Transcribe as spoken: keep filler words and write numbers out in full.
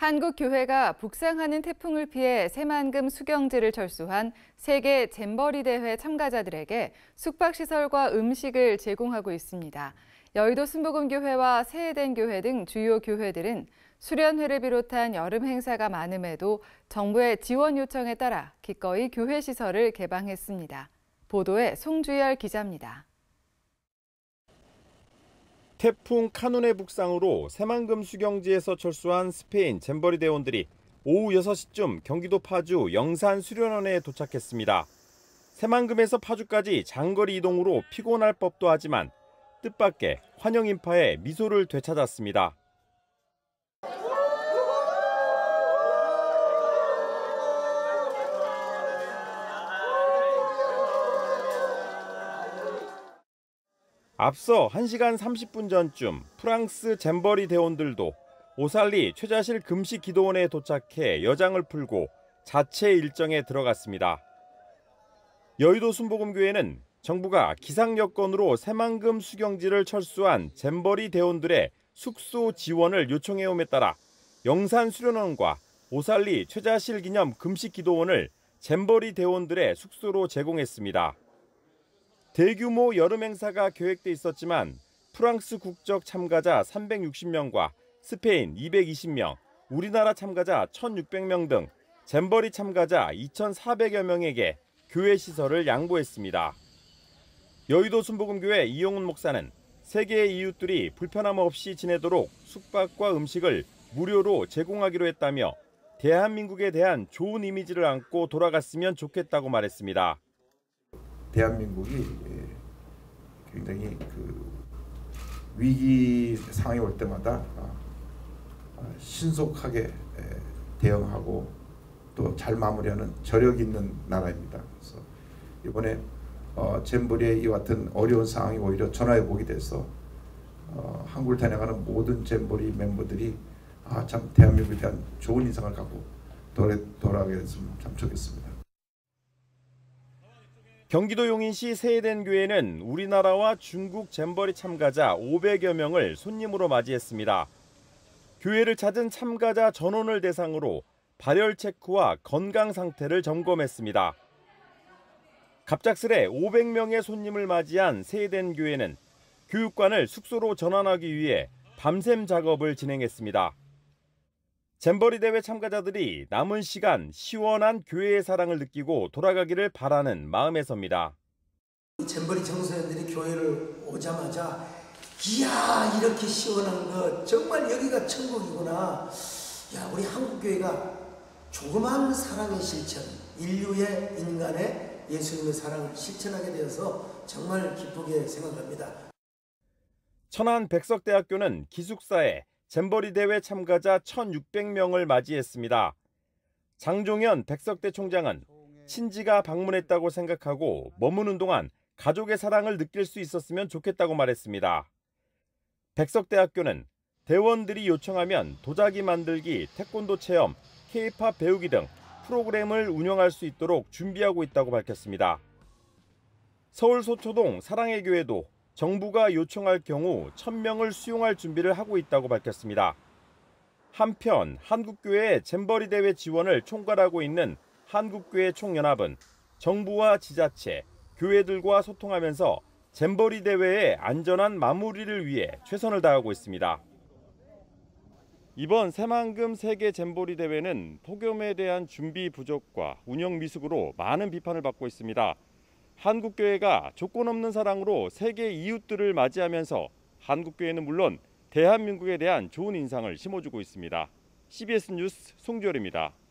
한국 교회가 북상하는 태풍을 피해 새만금 수경지를 철수한 세계 잼버리 대회 참가자들에게 숙박시설과 음식을 제공하고 있습니다. 여의도 순복음교회와 새해den교회 등 주요 교회들은 수련회를 비롯한 여름 행사가 많음에도 정부의 지원 요청에 따라 기꺼이 교회 시설을 개방했습니다. 보도에 송주열 기자입니다. 태풍 카눈의 북상으로 새만금 수경지에서 철수한 스페인 잼버리 대원들이 오후 여섯 시쯤 경기도 파주 영산 수련원에 도착했습니다. 새만금에서 파주까지 장거리 이동으로 피곤할 법도 하지만 뜻밖의 환영 인파에 미소를 되찾았습니다. 앞서 한 시간 삼십 분 전쯤 프랑스 잼버리 대원들도 오살리 최자실 금식 기도원에 도착해 여장을 풀고 자체 일정에 들어갔습니다. 여의도 순복음교회는 정부가 기상 여건으로 새만금 수경지를 철수한 잼버리 대원들의 숙소 지원을 요청해옴에 따라 영산 수련원과 오살리 최자실 기념 금식 기도원을 잼버리 대원들의 숙소로 제공했습니다. 대규모 여름 행사가 계획돼 있었지만 프랑스 국적 참가자 삼백육십 명과 스페인 이백이십 명, 우리나라 참가자 천육백 명 등 잼버리 참가자 이천사백여 명에게 교회 시설을 양보했습니다. 여의도 순복음교회 이용훈 목사는 세계의 이웃들이 불편함 없이 지내도록 숙박과 음식을 무료로 제공하기로 했다며 대한민국에 대한 좋은 이미지를 안고 돌아갔으면 좋겠다고 말했습니다. 대한민국이 굉장히 그 위기 상황이 올 때마다 신속하게 대응하고 또 잘 마무리하는 저력 있는 나라입니다. 그래서 이번에 잼버리의 이와 같은 어려운 상황이 오히려 전화해 보게 돼서 한국을 다녀가는 모든 잼버리 멤버들이 아, 참 대한민국에 대한 좋은 인상을 갖고 돌아, 돌아가게 됐으면 참 좋겠습니다. 경기도 용인시 새해den교회는 우리나라와 중국 잼버리 참가자 오백여 명을 손님으로 맞이했습니다. 교회를 찾은 참가자 전원을 대상으로 발열 체크와 건강 상태를 점검했습니다. 갑작스레 오백 명의 손님을 맞이한 새해den교회는 교육관을 숙소로 전환하기 위해 밤샘 작업을 진행했습니다. 잼버리 대회 참가자들이 남은 시간 시원한 교회의 사랑을 느끼고 돌아가기를 바라는 마음에서입니다. 잼버리 청소년들이 교회를 오자마자 이야 이렇게 시원한 거 정말 여기가 천국이구나. 야 우리 한국교회가 조그만 사랑의 실천, 인류의 인간의 예수님의 사랑을 실천하게 되어서 정말 기쁘게 생각합니다. 천안 백석대학교는 기숙사에 잼버리 대회 참가자 천육백 명을 맞이했습니다. 장종현 백석대 총장은 친지가 방문했다고 생각하고 머무는 동안 가족의 사랑을 느낄 수 있었으면 좋겠다고 말했습니다. 백석대학교는 대원들이 요청하면 도자기 만들기, 태권도 체험, 케이팝 배우기 등 프로그램을 운영할 수 있도록 준비하고 있다고 밝혔습니다. 서울 소초동 사랑의 교회도 정부가 요청할 경우 천 명을 수용할 준비를 하고 있다고 밝혔습니다. 한편 한국교회 잼버리 대회 지원을 총괄하고 있는 한국교회 총연합은 정부와 지자체, 교회들과 소통하면서 잼버리 대회의 안전한 마무리를 위해 최선을 다하고 있습니다. 이번 새만금 세계 잼버리 대회는 폭염에 대한 준비 부족과 운영 미숙으로 많은 비판을 받고 있습니다. 한국교회가 조건 없는 사랑으로 세계 이웃들을 맞이하면서 한국교회는 물론 대한민국에 대한 좋은 인상을 심어주고 있습니다. 씨비에스 뉴스 송주열입니다.